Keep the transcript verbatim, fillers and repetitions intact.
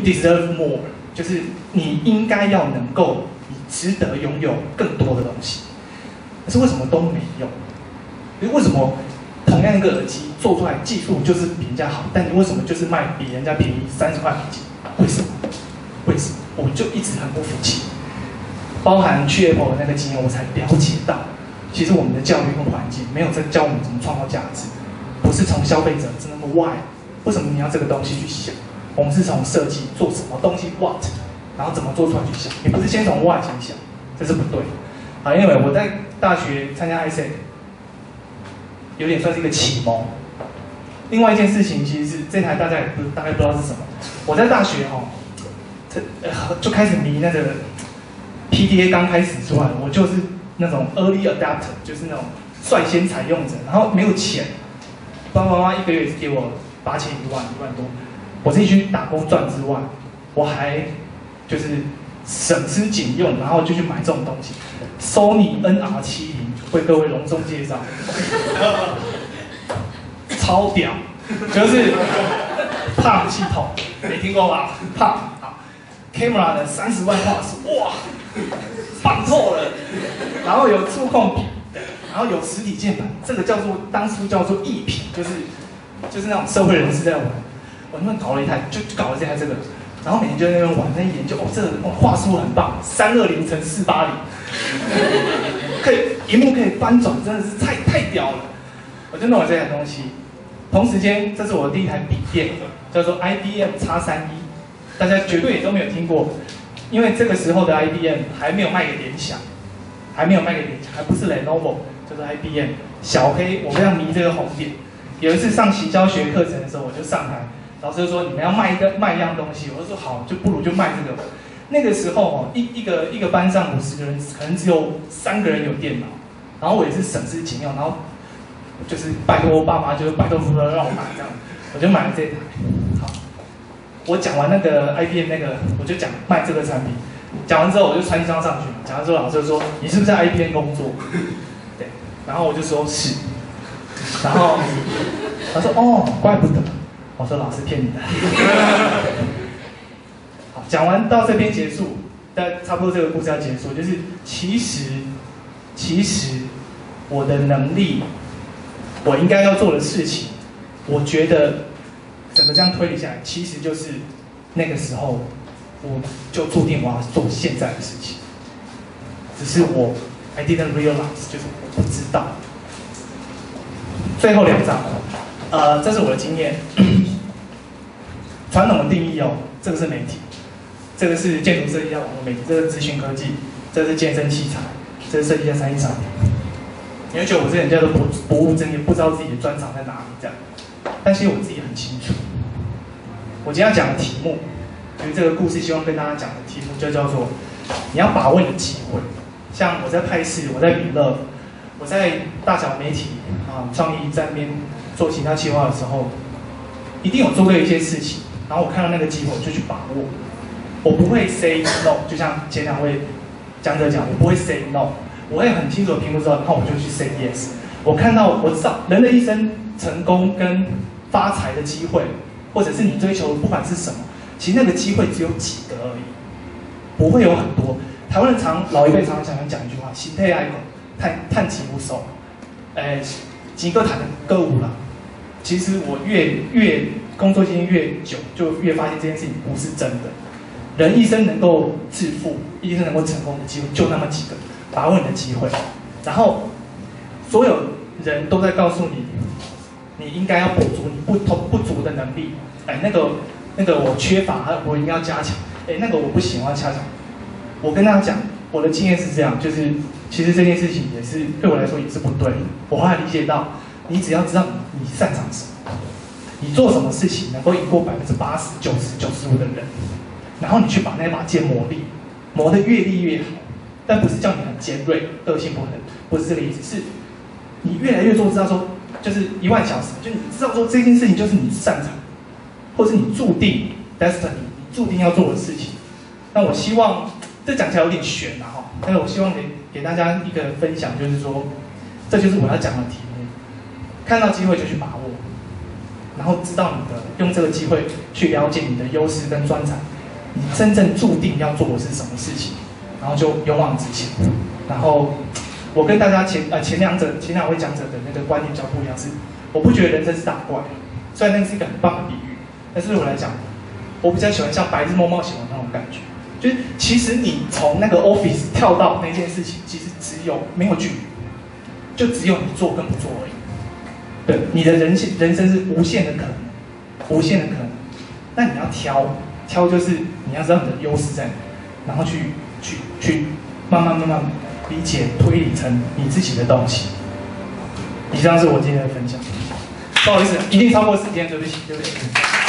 deserve more， 就是你应该要能够，你值得拥有更多的东西。可是为什么都没有？为什么同样一个耳机做出来技术就是比人家好，但你为什么就是卖比人家便宜三十块美金？为什么？为什么？我就一直很不服气。包含去 Apple 的那个经验，我才了解到，其实我们的教育跟环境没有在教我们怎么创造价值，不是从消费者是那么 why， 为什么你要这个东西去想？我们是从设计做什么东西 what， 然后怎么做出来去想，你不是先从 why 先想，这是不对的。好，因为我在大学参加 I S E C， 有点算是一个启蒙。另外一件事情，其实是这台大家也不大概不知道是什么。我在大学哦，这呃就开始迷那个 P D A 刚开始出来，我就是那种 early adapter， 就是那种率先采用者，然后没有钱，爸爸妈妈一个月只给我八千一万一万多，我自己去打工赚之外，我还就是省吃俭用，然后就去买这种东西。Sony N R 七零为各位隆重介绍，超屌，就是 P A M 系统，没听过吧 ？P A M 好 ，Camera 的三十万画素，哇，棒透了。然后有触控笔，然后有实体键盘，这个叫做当初叫做艺品，就是就是那种社会人士在玩。我他们搞了一台，就搞了这台这个。然后每天就在那边玩，那研究哦，这个哦画素很棒，三二零乘四八零，可以，荧幕可以翻转，真的是太太屌了。我就弄了这台东西，同时间，这是我的第一台笔电，叫做 I B M X 三一，大家绝对也都没有听过，因为这个时候的 I B M 还没有卖给联想，还没有卖给联想，还不是 Lenovo， 叫做 I B M。小黑，我非常迷这个红点。有一次上行销学课程的时候，我就上台。老师就说你们要卖一个卖一样东西，我就说好，就不如就卖这个。那个时候哦，一一个一个班上五十个人，可能只有三个人有电脑，然后我也是省吃俭用，然后就是拜托我爸妈，就是拜托夫人让我买这样，我就买了这台。好，我讲完那个 I B M 那个，我就讲卖这个产品。讲完之后我就传一张上去，讲完之后老师就说你是不是在 I B M 工作？对，然后我就说是，然后他说哦，怪不得。我说老师骗你的。好，讲完到这边结束，但差不多这个故事要结束，就是其实其实我的能力，我应该要做的事情，我觉得整个这样推理下来，其实就是那个时候我就注定我要做现在的事情，只是我 I didn't realize， 就是我不知道。最后两章，呃，这是我的经验。传统的定义哦，这个是媒体，这个是建筑设计加网络媒体，这个是资讯科技，这是健身器材，这是设计加三 D 产品。你会觉得我这人叫做不不务正业，不知道自己的专长在哪里这样，但其实我自己很清楚。我今天要讲的题目，就是这个故事希望跟大家讲的题目，就叫做你要把握你的机会。像我在派视，我在娱乐，我在大小媒体啊创意在那边做其他企划的时候，一定有做对一些事情。然后我看到那个机会，我就去把握。我不会 say no， 就像前两位讲者讲，我不会 say no， 我会很清楚的评估之后，然后我就去 say yes。我看到，我知道人的一生成功跟发财的机会，或者是你追求的不管是什么，其实那个机会只有几个而已，不会有很多。台湾人常老一辈常常想讲一句话：心态爱口，叹叹气不收。呃，几个谈的歌舞啦。其实我越越工作经验越久，就越发现这件事情不是真的。人一生能够致富，一生能够成功的机会就那么几个，把握你的机会。然后，所有人都在告诉你，你应该要补足你不同不足的能力。哎，那个那个我缺乏，我应该要加强。哎，那个我不行，我要加强。我跟大家讲，我的经验是这样，就是其实这件事情也是对我来说也是不对的。我后来理解到，你只要知道你你擅长什么，你做什么事情能够赢过百分之八十、九十、九十五的人，然后你去把那把剑磨利，磨得越利越好。但不是叫你很尖锐、个性不很，不是这个意思，是你越来越做知道说，就是一万小时，就你知道说这件事情就是你擅长，或是你注定 destiny， 你注定要做的事情。那我希望这讲起来有点悬啊哈，但是我希望给给大家一个分享，就是说，这就是我要讲的题目。看到机会就去把握， 然后知道你的用这个机会去了解你的优势跟专长，你真正注定要做的是什么事情，然后就勇往直前。然后我跟大家前呃前两者前两位讲者的那个观点比较不一样，是我不觉得人生是打怪，虽然那是一个很棒的比喻，但是对我来讲，我比较喜欢像白日梦冒险王那种感觉，就是其实你从那个 office 跳到那件事情，其实只有没有距离，就只有你做跟不做而已。对，你的人生人生是无限的可能，无限的可能。那你要挑，挑就是你要知道你的优势在哪，然后去去去慢慢慢慢理解推理成你自己的东西。以上是我今天的分享。不好意思，一定超过时间，对不起，对不起。